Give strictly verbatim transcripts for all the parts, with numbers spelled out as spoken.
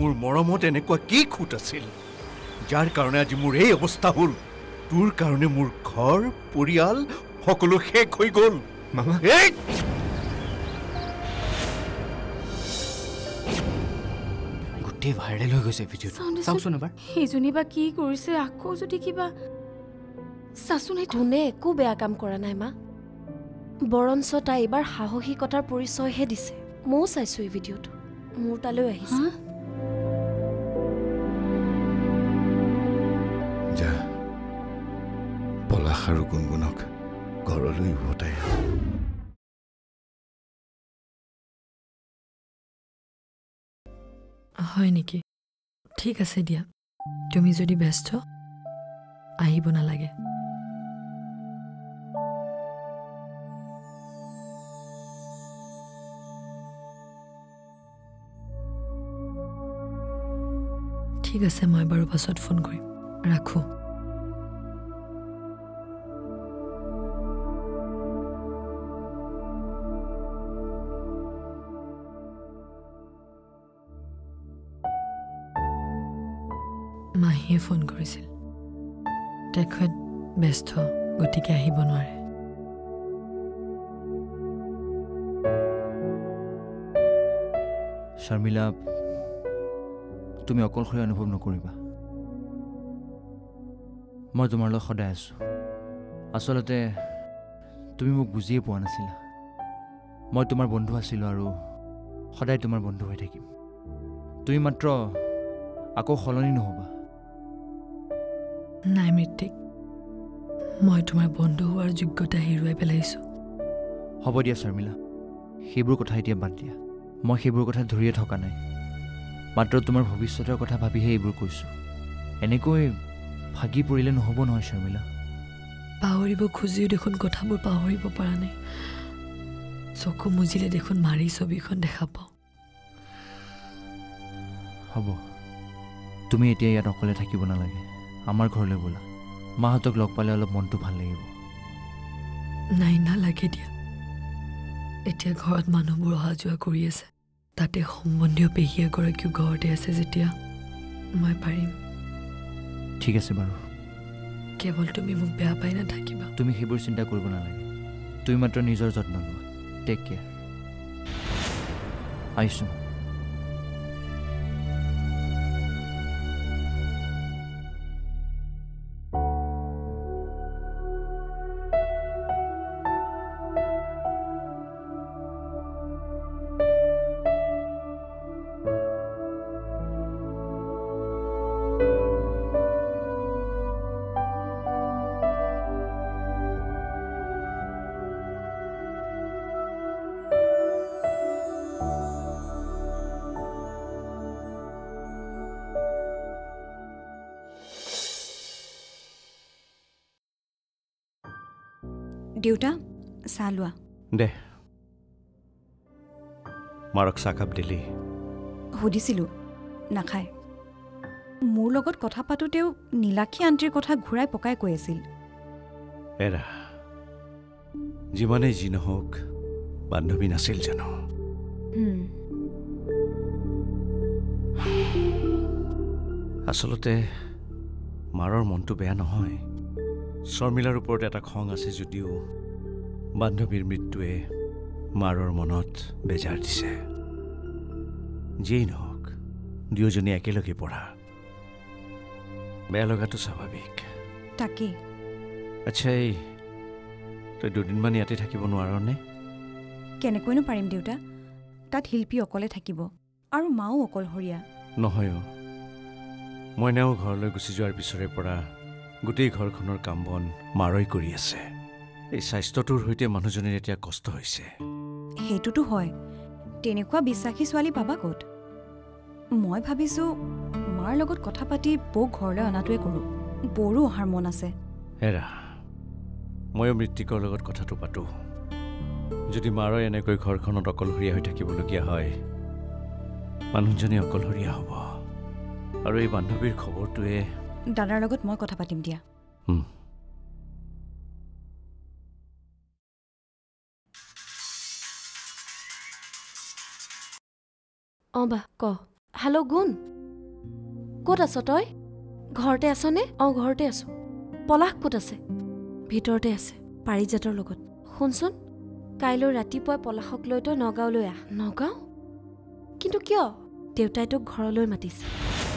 মোৰ মৰমত এনেকুৱা কি খুঁত আছিল যাৰ কাৰণে আজি মোৰ এই অৱস্থা হ'ল তোৰ কাৰণে মোৰ ঘৰ পৰিয়াল সকলো শেষ হৈ গ'ল মামা এই গোটেই ভাইৰেল হৈ গৈছে ভিডিঅ'টো চাওকচোন এবাৰ সেইজনী বা কি কৰিছে আকৌ যদি কিবা চাচোন কোনে একো বেয়া কাম কৰা নাই মা বৰঞ্চ তাই এইবাৰ সাহসিকতাৰ পৰিচয়হে দিছে ময়ো চাইছো এই ভিডিঅ'টো মোৰ তালৈ আহিছে যা পলাশ আৰু গুণগুণক ঘৰলৈ উভতাই হয় নেকি ঠিক আছে দিয়া তুমি যদি ব্যস্ত আহিব নালাগে ঠিক আছে মই বাৰু পাছত ফোন কৰিম ৰাখো মাহীয়ে ফোন কৰিছিল তেখেত ব্যস্ত গতিকে আহিব নোৱাৰে শৰ্মিলা তুমি অকলশৰে অনুভৱ নকৰিবা মই তোমাৰ লগত সদায় আছো আচলতে তুমি মোক বুজিয়ে পোৱা নাছিলা মই তোমাৰ বন্ধু আছিলোঁ আৰু সদায় তোমাৰ বন্ধু হৈ থাকিম তুমি মাত্ৰ আকৌ সলনি নহ'বা নাই মৃত্যিক মই তোমাৰ বন্ধু হোৱাৰ যোগ্যতা হেৰুৱাই পেলাইছোঁ হ'ব দিয়া শৰ্মিলা সেইবোৰ কথা এতিয়া বাদ দিয়া মই সেইবোৰ কথা ধৰিয়ে থকা নাই মাত্ৰ তোমাৰ ভৱিষ্যতৰ কথা ভাবিহে এইবোৰ কৈছোঁ এনেকৈ ভাগি পৰিলে নহ'ব নহয় শৰ্মিলা পাহৰিব খুজিও দেখোন কথাবোৰ পাহৰিব পৰা নাই চকু মুজিলে দেখোন মাৰি ছবিখন দেখা পাওঁ হ'ব তুমি এতিয়া ইয়াত অকলে থাকিব নালাগে আমাৰ ঘৰলৈ ব'লা মাহঁতক লগ পালে অলপ মনটো ভাল লাগিব নাই নালাগে দিয়া এতিয়া ঘৰত মানুহবোৰ অহা যোৱা কৰি আছে তাতে সম্বন্ধীয় পেহী এগৰাকীও ঘৰতে আছে যেতিয়া মই পাৰিম ঠিক আছে বাৰু কেৱল তুমি মোক বেয়া পাই নাথাকিবা তুমি সেইবোৰ চিন্তা কৰিব নালাগে তুমি মাত্ৰ নিজৰ যত্ন লোৱা টেক কেয়াৰ আহিছোঁ দেউতা চাহ লোৱা দে মাৰক চাহকাপ দিলি সুধিছিলোঁ নাখায় মোৰ লগত কথা পাতোঁতেও নীলাক্ষী আন্টিৰ কথা ঘূৰাই পকাই কৈ আছিল এৰা যিমানেই যি নহওক বান্ধৱী নাছিল জানো আচলতে মাৰৰ মনটো বেয়া নহয় শৰ্মিলাৰ ওপৰত এটা খং আছে যদিও বান্ধৱীৰ মৃত্যুৱে মাৰৰ মনত বেজাৰ দিছে যিয়েই নহওক দুয়োজনী একেলগে পঢ়া বেয়া লগাটো স্বাভাৱিক তাকেই আচ্ছা এই তই দুদিনমান ইয়াতে থাকিব নোৱাৰনে কেনেকৈনো পাৰিম দেউতা তাত শিল্পী অকলে থাকিব আৰু মাও অকলশৰীয়া নহয় মইনাও ঘৰলৈ গুচি যোৱাৰ পিছৰে পৰা গোটেই ঘৰখনৰ কাম বন মাৰৈ কৰি আছে এই স্বাস্থ্যটোৰ সৈতে মানুহজনীৰ এতিয়া কষ্ট হৈছে সেইটোতো হয় তেনেকুৱা বিশ্বাসী ছোৱালী পাবা ক'ত মই ভাবিছোঁ মাৰ লগত কথা পাতি বৌক ঘৰলৈ অনাটোৱে কৰোঁ বৌৰো অহাৰ মন আছে হেৰা ময়ো মৃত্তিকৰ লগত কথাটো পাতোঁ যদি মাৰৈ এনেকৈ ঘৰখনত অকলশৰীয়া হৈ থাকিবলগীয়া হয় মানুহজনী অকলশৰীয়া হ'ব আৰু এই বান্ধৱীৰ খবৰটোৱে দাদাৰ লগত মই কথা পাতিম দিয়া অঁ বা ক হেল্ল' গুণ ক'ত আছ তই ঘৰতে আছনে অঁ ঘৰতে আছো পলাশ ক'ত আছে ভিতৰতে আছে পাৰিজাতৰ লগত শুনচোন কাইলৈ ৰাতিপুৱাই পলাশক লৈ তই নগাঁৱলৈ আহ নগাঁও কিন্তু কিয় দেউতাই তোক ঘৰলৈ মাতিছে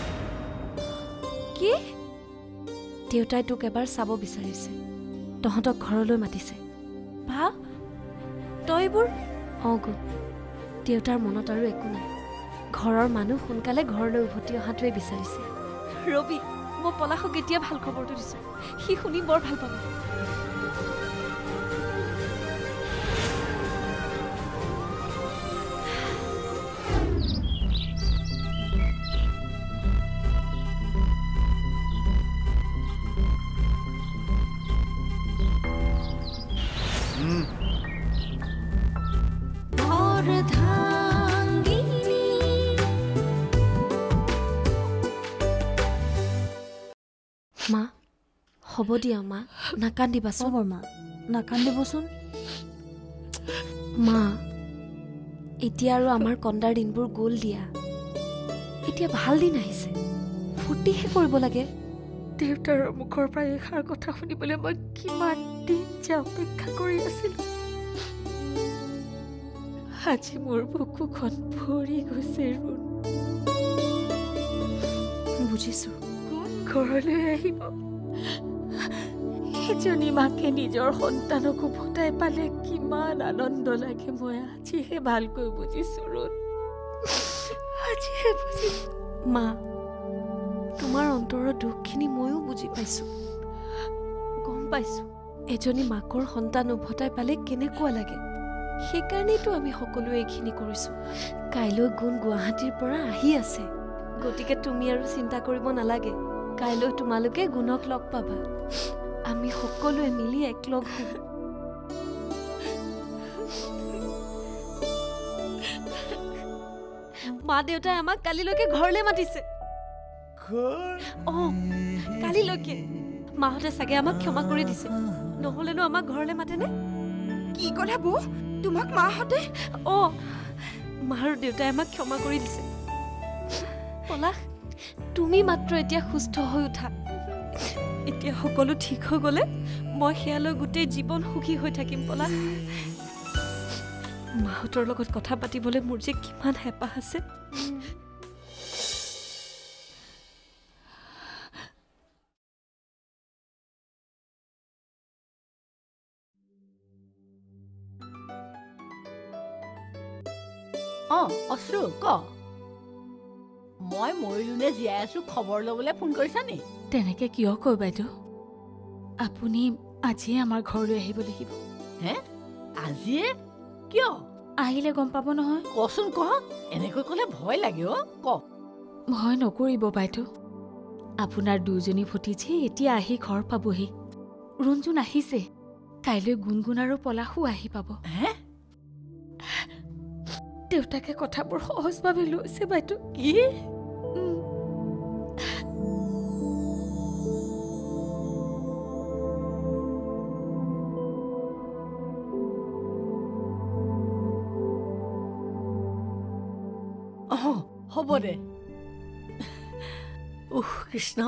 কি দেউতাই তোক এবাৰ চাব বিচাৰিছে তহঁতক ঘৰলৈ মাতিছে ভা তই এইবোৰ অঁ গো দেউতাৰ মনত আৰু একো নাই ঘৰৰ মানুহ সোনকালে ঘৰলৈ উভতি অহাটোৱে বিচাৰিছে ৰবি মই পলাশক এতিয়া ভাল খবৰটো দিছোঁ সি শুনি বৰ ভাল পাব মা হ'ব দিয়া মা নাকান্দিবাচোন বৰমা নাকান্দিবচোন মা এতিয়া আৰু আমাৰ কন্দাৰ দিনবোৰ গ'ল দিয়া এতিয়া ভাল দিন আহিছে ফূৰ্তিহে কৰিব লাগে দেউতাৰ মুখৰ পৰা এষাৰ কথা শুনিবলৈ মই কিমান দিন যে অপেক্ষা কৰি আছিলো আজি মোৰ বুকুখন ভৰি গৈছে ৰুণ বুজিছো কোন ঘৰলৈ আহিব এজনী মাকে নিজৰ সন্তানক উভতাই পালে কিমান আনন্দ লাগে মই আজিহে ভালকৈ বুজিছো ৰুণ আজিহে বুজিছো মা তোমাৰ অন্তৰৰ দুখখিনি ময়ো বুজি পাইছো গম পাইছো এজনী মাকৰ সন্তান উভতাই পালে কেনেকুৱা লাগে সেইকাৰণেতো আমি সকলোৱে এইখিনি কৰিছো কাইলৈ গুণ গুৱাহাটীৰ পৰা আহি আছে গতিকে তুমি আৰু চিন্তা কৰিব নালাগে কাইলৈ তোমালোকে গুণক লগ পাবা আমি সকলোৱে মিলি একলগ হম মা দেউতাই আমাক কালিলৈকে ঘৰলৈ মাতিছে অঁ কালিলৈকে মাহঁতে চাগে আমাক ক্ষমা কৰি দিছে নহ'লেনো আমাক ঘৰলৈ মাতেনে কি কথা বৌ তোমাক মাহঁতে অঁ মা আৰু দেউতাই আমাক ক্ষমা কৰি দিছে পলাশ তুমি মাত্ৰ এতিয়া সুস্থ হৈ উঠা এতিয়া সকলো ঠিক হৈ গ'লে মই সেয়ালৈ গোটেই জীৱন সুখী হৈ থাকিম পলাশ মাহঁতৰ লগত কথা পাতিবলৈ মোৰ যে কিমান হেঁপাহ আছে অঁ অশ্ৰু ক মই মৰিলোনে জীয়াই আছো খবৰ ল'বলৈ ফোন কৰিছা নি তেনেকে কিয় কয় বাইদেউ আপুনি আজিয়ে আমাৰ ঘৰলৈ আহিব লাগিব হে আজিয়ে কিয় আহিলে গম পাব নহয় কচোন ক এনেকৈ ক'লে ভয় লাগে অ' ক ভয় নকৰিব বাইদেউ আপোনাৰ দুজনী ভতিজী এতিয়া আহি ঘৰ পাবহি ৰুণজুন আহিছে কাইলৈ গুণগুণ আৰু পলাশো আহি পাব হে দেউতাকে কথাবোৰ সহজভাৱে লৈছে বাইদেউ কি অঁ হ'ব দে উহ কৃষ্ণ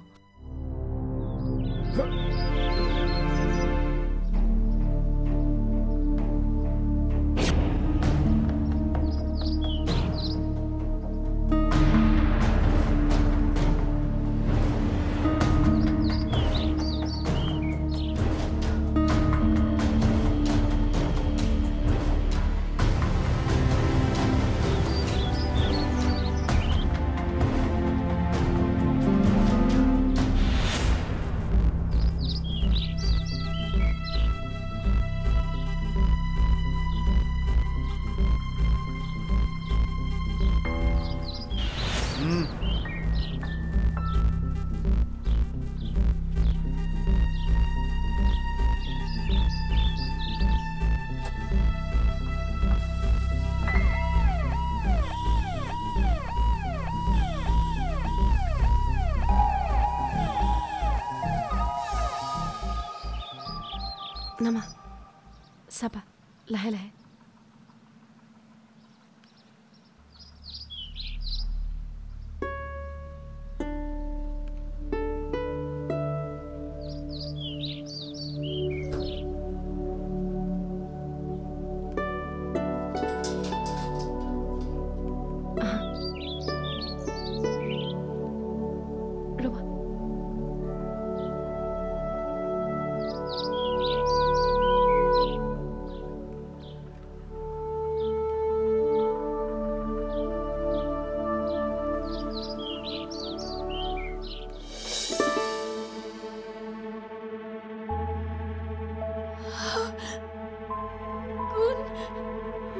নামা চাবা লাহে লাহে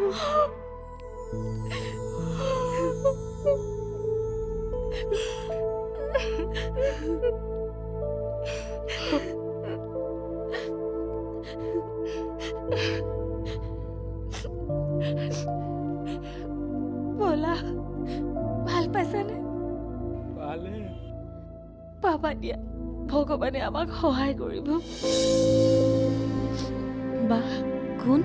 বলা ভাল পাইছানে? ভালে পাবা দিয়া, ভগৱানে আমাক সহায় কৰিব। বা কোন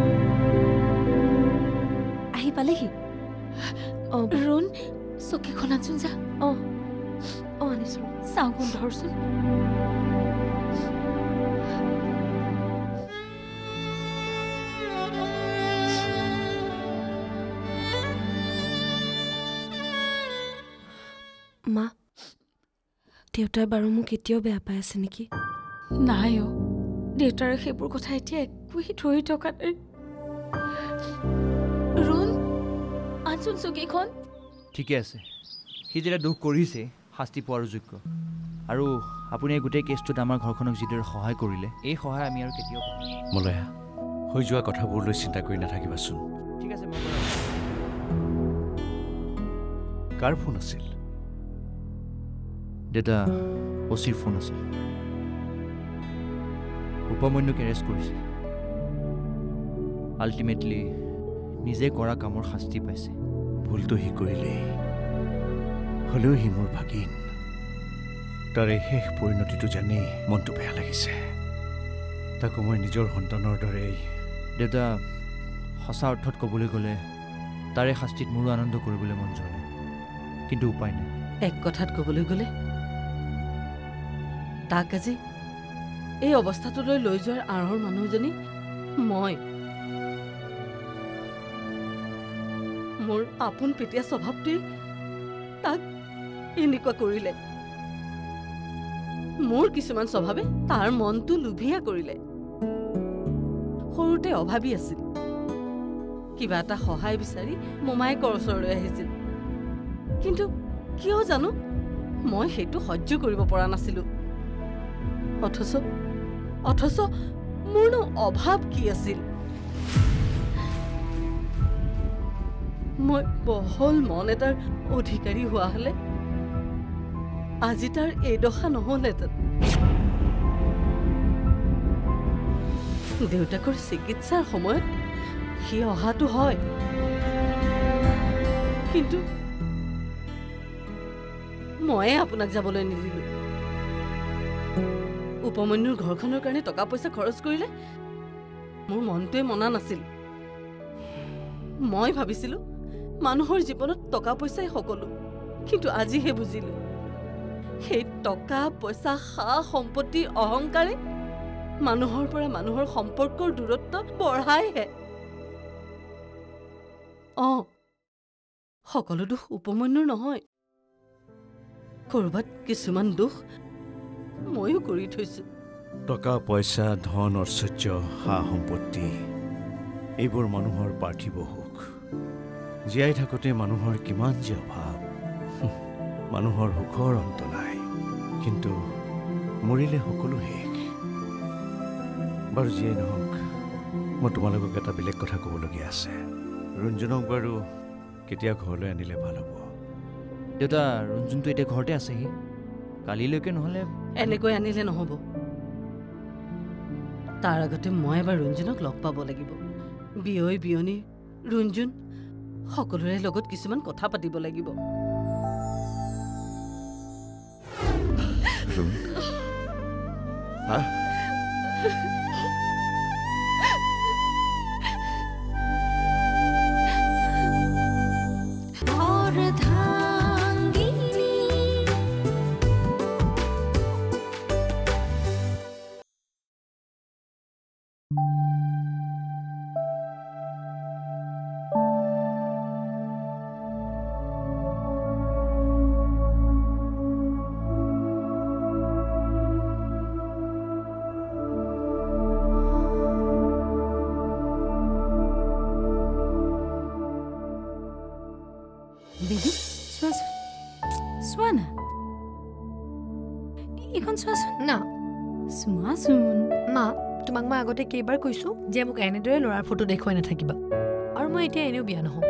আহি পালেহি? অ ৰুণ, চকীখন আনচোন যা। অ অ আনিছো। চাওঁ কোন ধৰচোন। মা, দেউতাই বাৰু মোক এতিয়াও বেয়া পাই আছে নেকি? নাই অ, দেউতাৰে সেইবোৰ কথা এতিয়া একোৱেই ধৰি থকা নাই। ৰুণ, আনচোন চকীখন। ঠিকে আছে, সি যেতিয়া দুখ কৰিছে শাস্তি পোৱাৰো যোগ্য। আৰু আপুনি এই গোটেই কেছটোত আমাৰ ঘৰখনক যিদৰে সহায় কৰিলে, এই সহায় আমি আৰু কেতিয়াও পাম। মলয়া, হৈ যোৱা কথাবোৰলৈ চিন্তা কৰি নাথাকিবাচোন। ঠিক আছে, মই কাৰ ফোন আছিল? দেউতা অচিৰ ফোন আছিল। উপমন্যুক এৰেষ্ট কৰিছে। আল্টিমেটলি নিজে কৰা কামৰ শাস্তি পাইছে। ভুলটো সি কৰিলেই, হ'লেও সি মোৰ ভাগিন। তাৰ এই শেষ পৰিণতিটো জানি মনটো বেয়া লাগিছে। তাকো মই নিজৰ সন্তানৰ দৰেই। দেউতা, সঁচা অৰ্থত ক'বলৈ গ'লে তাৰে শাস্তিত মোৰো আনন্দ কৰিবলৈ মন যোৱা নাই, কিন্তু উপায় নাই। এক কথাত ক'বলৈ গ'লে তাক আজি এই অৱস্থাটোলৈ লৈ যোৱাৰ আঁৰৰ মানুহজনী মই। মোৰ আপোন পেটীয়া স্বভাৱটোৱে তাক এনেকুৱা কৰিলে। মোৰ কিছুমান স্বভাৱে তাৰ মনটো লোভিয়া কৰিলে। সৰুতে অভাৱী আছিল, কিবা এটা সহায় বিচাৰি মোমায়েকৰ ওচৰলৈ আহিছিল। কিন্তু কিয় জানো মই সেইটো সহ্য কৰিব পৰা নাছিলো। অথচ অথচ মোৰনো অভাৱ কি আছিল? মই বহল মন এটাৰ অধিকাৰী হোৱা হলে আজি তাৰ এই দশা নহলহেঁতেন। দেউতাকৰ চিকিৎসাৰ সময়ত সি অহাটো হয়, কিন্তু ময়ে আপোনাক যাবলৈ নিদিলো। উপমন্যুৰ ঘৰখনৰ কাৰণে টকা পইচা খৰচ কৰিলে মোৰ মনটোৱে মনা নাছিল। মই ভাবিছিলো মানুহৰ জীৱনত টকা পইচাই সকলো, কিন্তু আজিহে বুজিলো সেই টকা পইচা সা সম্পত্তি অহংকাৰে মানুহৰ পৰা মানুহৰ সম্পৰ্কৰ দূৰত্ব বঢ়াইহে। অ, সকলো দোষ উপমন্যুৰ নহয়, কৰবাত কিছুমান দোষ ময়ো কৰি থৈছো। টকা পইচা, ধন ঐশ্বৰ্য, সা সম্পত্তি, এইবোৰ মানুহৰ পাৰ্থিৱ সুখ। জীয়াই থাকোঁতে মানুহৰ কিমান যে অভাৱ। মানুহৰ সুখৰ অন্ত নাই, কিন্তু মৰিলে সকলো শেষ। বাৰু যিয়েই নহওক, মই তোমালোকক এটা বেলেগ কথা ক'বলগীয়া আছে। ৰঞ্জনক বাৰু কেতিয়া ঘৰলৈ আনিলে ভাল হ'ব? দেউতা, ৰঞ্জনটো এতিয়া ঘৰতে আছেহি। কালিলৈকে নহ'লে এনেকৈ আনিলে নহ'ব। তাৰ আগতে মই এবাৰ ৰঞ্জনক লগ পাব লাগিব। বিয়ৈ বিয়নী ৰঞ্জন সকলোৰে লগত কিছুমান কথা পাতিব লাগিব। বেবী, চোৱাচোন, চোৱা না, এইখন চোৱাচোন না চোৱাচোন। মা, তোমাক মই আগতে কেইবাৰ কৈছো যে মোক এনেদৰে ল'ৰাৰ ফটো দেখুৱাই নাথাকিবা। আৰু মই এতিয়া এনেও বিয়া নহওঁ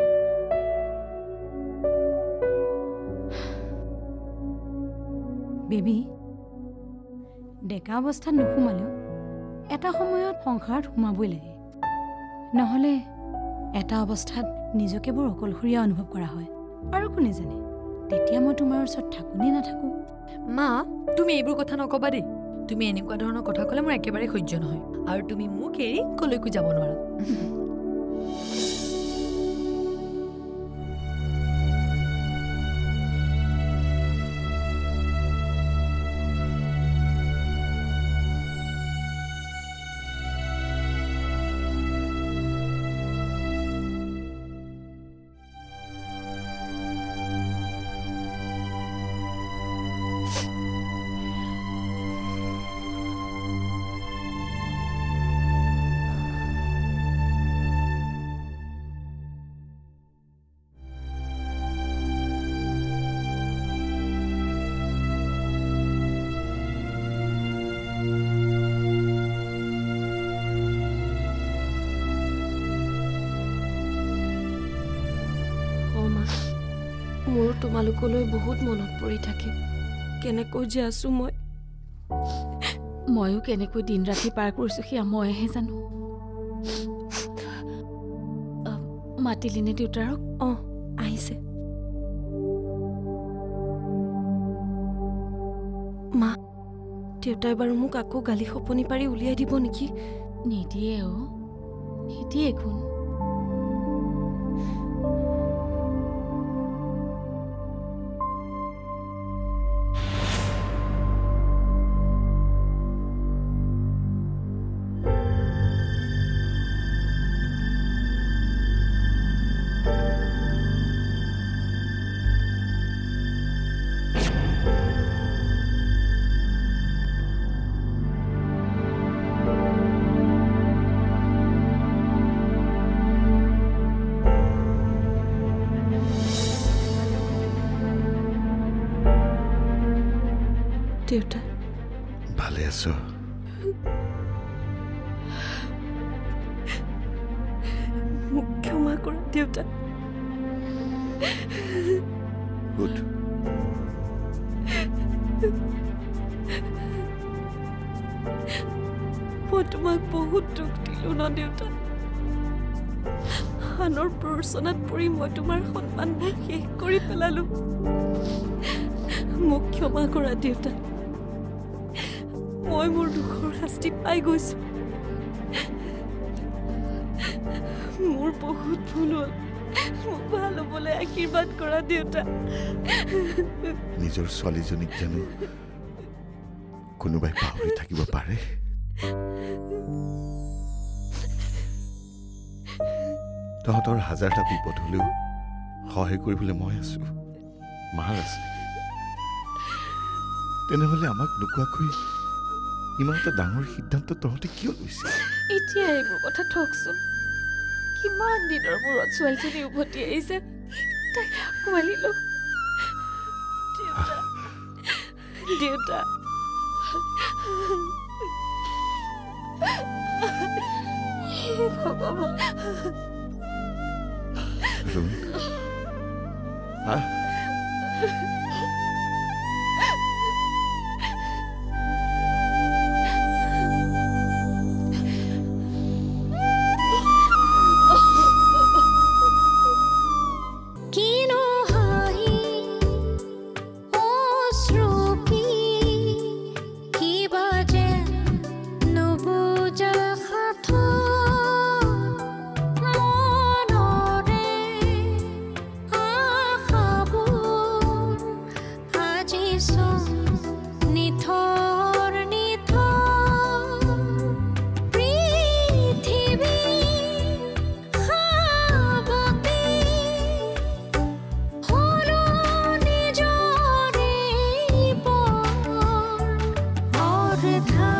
বেবী ডেকা অৱস্থাত নোসোমালেও এটা সময়ত সংসাৰত সোমাবই লাগে নহ'লে এটা অৱস্থাত নিজকে বৰ অকলশৰীয়া অনুভৱ কৰা হয় আৰু কোনে জানে তেতিয়া মই তোমাৰ ওচৰত থাকোঁ নে নাথাকোঁ মা তুমি এইবোৰ কথা নকবা দেই তুমি এনেকুৱা ধৰণৰ কথা ক'লে মোৰ একেবাৰে সহ্য নহয় আৰু তুমি মোক এৰি কলৈকো যাব নোৱাৰা মোৰ তোমালোকলৈ বহুত মনত পৰি থাকে কেনেকৈ যে আছো মই ময়ো কেনেকৈ দিন ৰাতি পাৰ কৰিছোঁ সেয়া মইহে জানো মাতিলিনে দেউতাৰক অঁ আহিছে মা দেউতাই বাৰু মোক আকৌ গালি সপনি পাৰি উলিয়াই দিব নেকি নিদিয়ে অ নিদিয়ে কোন দেউতা ভালে আছো মোক ক্ষমা কৰা দেউতা গুড মই তোমাক বহুত দুখ দিলো ন দেউতা আনৰ প্ৰৰোচনাত পৰি মই তোমাৰ সন্মানবোৰ শেষ কৰি পেলালো মোক ক্ষমা কৰা দেউতা মই মোৰ দুখৰ শাস্তি পাই গৈছো মোৰ বহুত ভুল হ'ল মোক ভাল হ'বলৈ আশীৰ্বাদ কৰা দেউতা নিজৰ ছোৱালীজনীক জানো কোনোবাই পাহৰি থাকিব পাৰে তহঁতৰ হাজাৰটা বিপদ হ'লেও সহায় কৰিবলৈ মই আছো মাৰ আছে তেনেহ'লে আমাক নোকোৱাকৈ ইমান এটা ডাঙৰ সিদ্ধান্ত তহঁতে কিয় লৈছে এতিয়া এইবোৰ কথা থকচোন কিমান দিনৰ মূৰত ছোৱালীজনী উভতি আহিছে তাই আঁকোৱালি লওক দেউতা দেউতা ভগৱান হা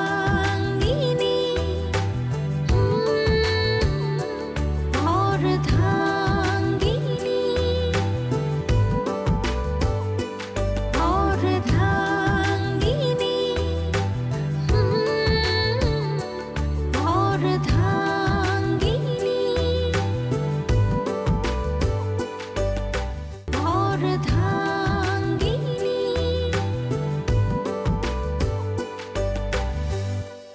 Ardhangini, Ardhangini.